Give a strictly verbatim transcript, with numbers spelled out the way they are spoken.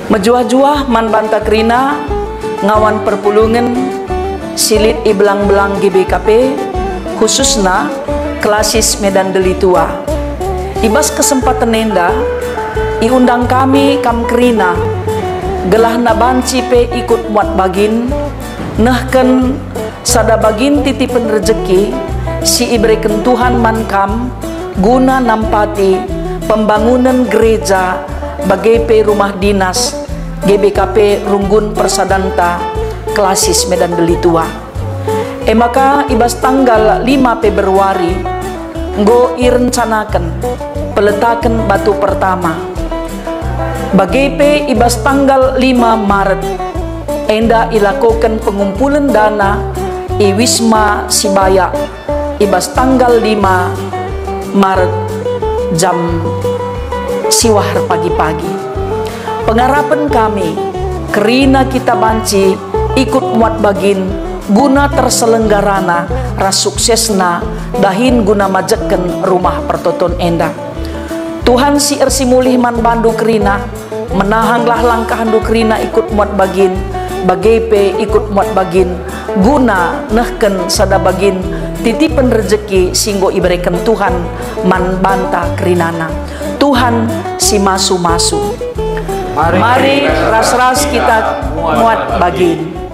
Mejuah-juah man banta krina ngawan perpulungan silit ibelang-belang G B K P khususna klasis Medan Delitua. Ibas kesempatan nenda iundang kami kam krina gelah nabanci pe ikut muat bagin nahken sada bagin titipan rezeki si iberikan Tuhan man kam guna nampati pembangunan gereja bagai pe rumah dinas G B K P Runggun Persadanta klasis Medan Delitua. E maka ibas tanggal lima Februari nggo irencanakan peletakan batu pertama. Bagai pe ibas tanggal lima Maret enda ilakukan pengumpulan dana i Wisma Sibaya ibas tanggal lima Maret jam siwah pagi-pagi. Pengharapan kami kerina kita banci ikut muat bagin guna terselenggarana ras suksesna dahin guna majeken rumah pertoton enda. Tuhan si ersi mulih man bandu kerina menahanglah langkah handu kerina ikut muat bagin bagai pe ikut muat bagin guna nehken sada bagin titipan rezeki singgo iberikan Tuhan man banta kerinana. Tuhan si masu-masu. Mari ras-ras kita muat bagin.